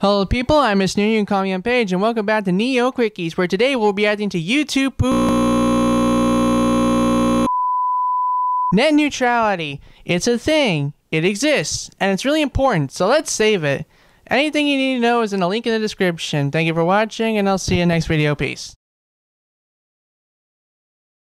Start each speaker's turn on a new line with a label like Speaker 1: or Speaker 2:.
Speaker 1: Hello people, I'm Miss New, you can call me on Page, and welcome back to Neo Quickies, where today we'll be adding to YouTube net neutrality. It's a thing, it exists, and it's really important, so let's save it. Anything you need to know is in the link in the description. Thank you for watching, and I'll see you in the next video. Peace.